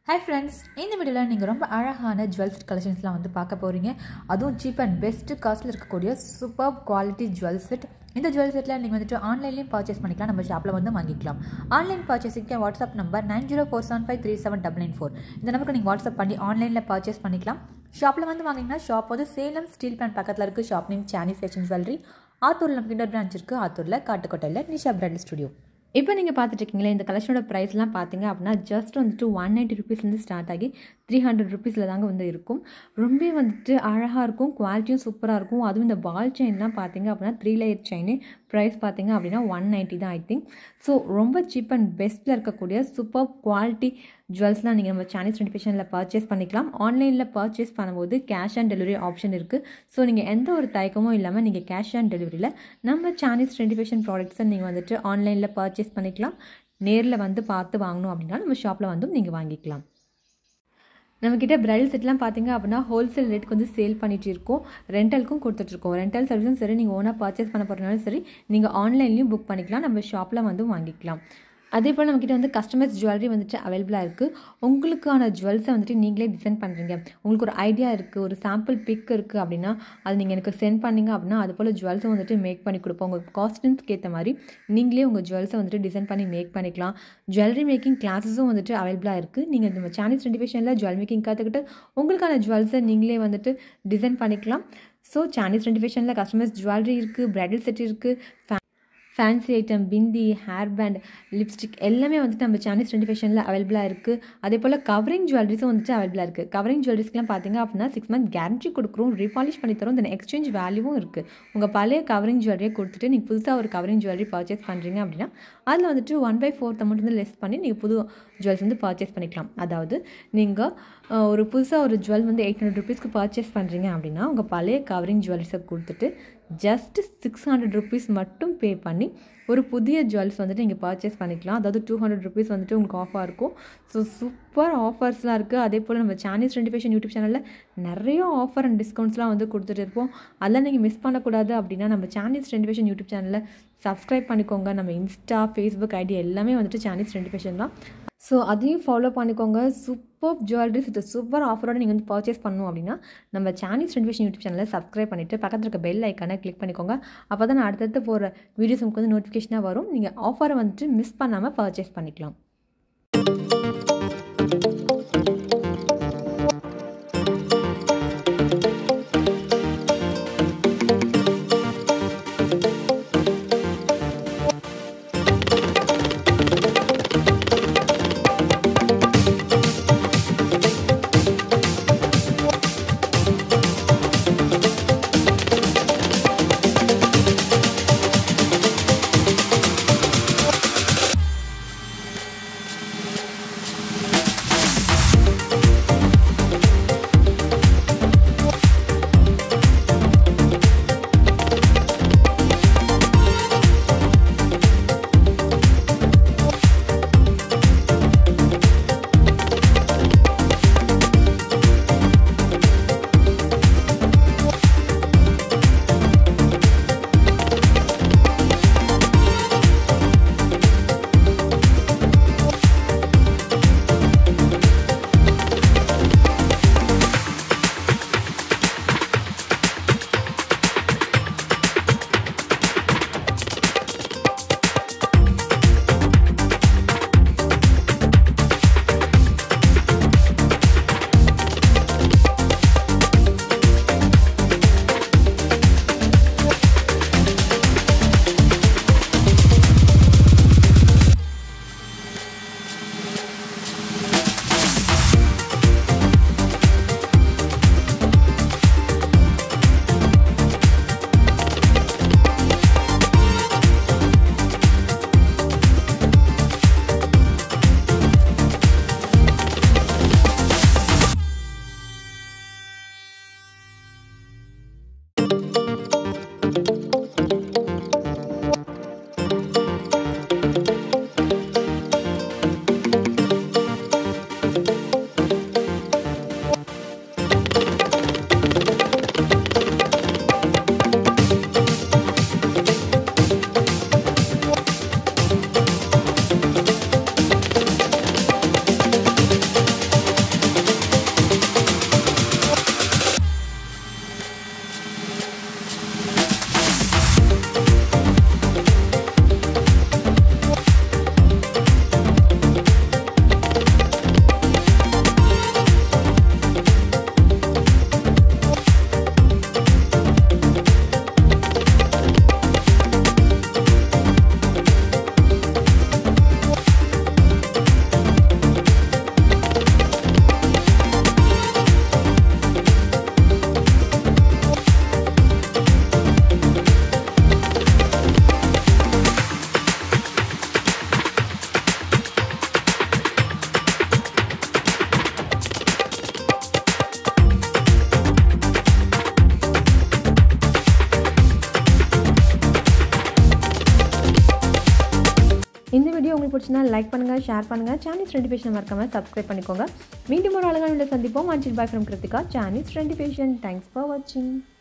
Hi friends, இந்த வீடியோல நீங்க ரொம்ப அழகான ஜுவல்ஸ் கலெக்ஷன்ஸ்லாம் வந்து பார்க்க போறீங்க. அதுவும் cheap and best காஸ்ட்ல இருக்கக்கூடிய superb quality jewel set. இந்த jewel setல நீங்க வந்துட்டு ஆன்லைன்லயும் பர்சேஸ் பண்ணிக்கலாம், நம்ம ஷாப்ல வந்து வாங்கிக்கலாம். ஆன்லைன் பர்சேசிங்க்கு வாட்ஸ்அப் நம்பர் 9047537994. இந்த நம்பருக்கு நீங்க வாட்ஸ்அப் பண்ணி ஆன்லைன்ல பர்சேஸ் பண்ணிக்கலாம். ஷாப்ல வந்து வாங்குனீங்கன்னா ஷாப் வந்து சேலம் ஸ்டீல் பிளான்ட் பக்கத்துல இருக்கு. Shop name Chanish Fashion Jewellery. ஆத்தூர்ல நமக்கு இன்னொரு பிரான்ச் இருக்கு. ஆத்தூர்ல காட்டுக்கோட்டையில நிஷா பிரைடல் ஸ்டுடியோ. இப்போ நீங்கள் பார்த்துட்டு இருக்கீங்களா, இந்த கலெக்ஷனோட ப்ரைஸ்லாம் பார்த்தீங்க அப்படின்னா ஜஸ்ட் வந்துட்டு 190 ருபீஸ்லேருந்து ஸ்டார்ட் ஆகி 300 ருபீஸில் தாங்க வந்து இருக்கும். ரொம்ப வந்துட்டு அழகாக இருக்கும், குவாலிட்டியும் சூப்பராக இருக்கும். அதுவும் இந்த பால் செயின்லாம் பார்த்தீங்க அப்படின்னா 3 லேயர் செயின் ப்ரைஸ் பார்த்தீங்க அப்படின்னா 190 தான் ஐ திங்க். ஸோ ரொம்ப சீப் அண்ட் பெஸ்ட்டில் இருக்கக்கூடிய சூப்பர் குவாலிட்டி ஜுவல்ஸ்லாம் நீங்கள் நம்ம சானிஷ் ட்ரெண்டி ஃபேஷனில் பர்ச்சேஸ் பண்ணிக்கலாம். ஆன்லைனில் பர்ச்சேஸ் பண்ணும்போது கேஷ் ஆன் டெலிவரி ஆப்ஷன் இருக்குது. ஸோ நீங்கள் எந்த ஒரு தயக்கமும் இல்லாமல் நீங்கள் கேஷ் ஆன் டெலிவரியில் நம்ம சானிஷ் ட்ரெண்டி ஃபேஷன் ப்ராடக்ட்ஸை நீங்கள் வந்துட்டு ஆன்லைனில் பர்ச்சேஸ் பண்ணிக்கலாம். நேரில் வந்து பார்த்து வாங்கணும் அப்படின்னா நம்ம ஷாப்பில் வந்து நீங்கள் வாங்கிக்கலாம். நம்மக்கிட்ட பிரைடல் செட்லாம் பார்த்தீங்க அப்படின்னா ஹோல்சேல் ரேட்டுக்கு வந்து சேல் பண்ணிகிட்டு இருக்கோம், ரெண்டலுக்கும் கொடுத்துட்ருக்கோம். ரெண்டல் சர்வீஸும் சரி, நீங்கள் ஓனாக பர்ச்சேஸ் பண்ண போகிறனாலும் சரி, நீங்கள் ஆன்லைன்லேயும் புக் பண்ணிக்கலாம், நம்ம ஷாப்பில் வந்து வாங்கிக்கலாம். அதே போல் நம்மக்கிட்ட வந்து கஸ்டமைஸ் ஜுவல்லரி வந்துட்டு அவைலபிளாக இருக்குது. உங்களுக்கான ஜுவல்ஸை வந்துட்டு நீங்களே டிசைன் பண்ணுறீங்க, உங்களுக்கு ஒரு ஐடியா இருக்குது, ஒரு சாம்பிள் பிக் இருக்குது அப்படின்னா அது நீங்கள் எனக்கு சென்ட் பண்ணிங்க அப்படின்னா அது போல் ஜுவல்ஸை வந்துட்டு மேக் பண்ணி கொடுப்போம். உங்கள் காஸ்டியூம்ஸ்க்கு ஏற்ற மாதிரி நீங்களே உங்கள் ஜுவல்ஸை வந்துட்டு டிசைன் பண்ணி மேக் பண்ணிக்கலாம். ஜுவல்லரி மேக்கிங் கிளாஸஸும் வந்துட்டு அவைலபிளாக இருக்குது. நீங்கள் நம்ம சானிஷ் ட்ரெண்டி ஃபேஷனில் ஜுவல் மேக்கிங் கற்றுக்கிட்டு உங்களுக்கான ஜுவல்ஸை நீங்களே வந்துட்டு டிசைன் பண்ணிக்கலாம். ஸோ சானிஷ் ட்ரெண்டி ஃபேஷனில் கஸ்டமைஸ் ஜுவல்லரி இருக்குது, பிரைடல் செட் இருக்குது, fancy item, bindi, hair band, lipstick எல்லாமே வந்துட்டு நம்ம சானிஷ் ட்ரெண்டி ஃபேஷனில் அவைலபிளாக இருக்குது. அதே போல் கவரிங் ஜுவல்லரிஸும் வந்துட்டு அவைலபிளாக இருக்குது. கவரிங் ஜுவல்லரிஸ்க்குலாம் பார்த்தீங்க அப்படின்னா 6 மந்த் கேரண்டி கொடுக்குறோம், ரீபாலிஷ் பண்ணி தரோம், தென் எக்ஸ்சேஞ்ச் வேல்யூவும் இருக்குது. உங்கள் பழைய கவரிங் ஜுவல்லரியை கொடுத்துட்டு நீங்கள் புதுசாக ஒரு கவரிங் ஜுவல்லரி பர்ச்சேஸ் பண்ணுறீங்க அப்படின்னா அதில் வந்துட்டு 1/4 அமௌண்ட் வந்து லெஸ் பண்ணி நீங்கள் புது ஜுவல்ஸ் வந்து பர்ச்சேஸ் பண்ணிக்கலாம். அதாவது நீங்கள் ஒரு புதுசாக ஒரு ஜுவல் வந்து 800 ருபீஸ்க்கு பர்ச்சேஸ் பண்ணுறீங்க அப்படின்னா உங்கள் பழைய கவரிங் ஜுவல்லரிஸை கொடுத்துட்டு ஜஸ்ட் 600 ருபீஸ் மட்டும் பே பண்ணி ஒரு புதிய ஜுவல்ஸ் வந்துட்டு நீங்கள் பர்ச்சேஸ் பண்ணிக்கலாம். அதாவது 200 ருபீஸ் வந்துட்டு உங்களுக்கு ஆஃபாக இருக்கும். ஸோ சூப்பர் ஆஃபர்ஸ்லாம் இருக்குது. அதே போல் நம்ம சானிஷ் ட்ரெண்டி ஃபேஷன் யூடியூப் சேனலில் நிறைய ஆஃபர் அண்ட் டிஸ்கவுண்ட்ஸ்லாம் வந்து கொடுத்துட்டு இருப்போம். அதெல்லாம் நீங்கள் மிஸ் பண்ணக்கூடாது அப்படின்னா நம்ம சானிஷ் ட்ரெண்டி ஃபேஷன் யூடியூப் சேனலில் சப்ஸ்கிரைப் பண்ணிக்கோங்க. நம்ம இன்ஸ்டா, ஃபேஸ்புக் ஐடி எல்லாமே வந்துட்டு சானிஷ் ட்ரெண்டி ஃபேஷன் தான். ஸோ அதையும் ஃபாலோ பண்ணிக்கோங்க. சூப்பர் ஜுவல்லரிஸ் வித் சூப்பர் ஆஃபரோடு நீங்கள் வந்து பர்ச்சேஸ் பண்ணணும் அப்படின்னா நம்ம சானிஷ் ட்ரெண்டி ஃபேஷன் யூடியூப் சேனலில் சப்ஸ்கிரைப் பண்ணிவிட்டு பக்கத்தில் இருக்க பெல் ஐக்கானை கிளிக் பண்ணிக்கோங்க. அப்போ தான் நான் அடுத்தடுத்து போகிற வீடியோஸ் உங்களுக்கு வந்து நோட்டிஃபிகேஷனாக வரும். நீங்கள் ஆஃபரை வந்துட்டு மிஸ் பண்ணாமல் பர்ச்சேஸ் பண்ணிக்கலாம். உங்களுக்கு பிடிச்சினா லைக் பண்ணுங்கள், ஷேர் பண்ணுங்கள். சானிஷ் ட்ரெண்டி ஃபேஷன் மறக்காமல் சப்ஸ்கிரைப் பண்ணிக்கோங்க. மீண்டும் ஒரு அழகான வீடியோவில் சந்திப்போம். And bye from Krithika, Chanish trendy fashion. Thanks for வாட்சிங்.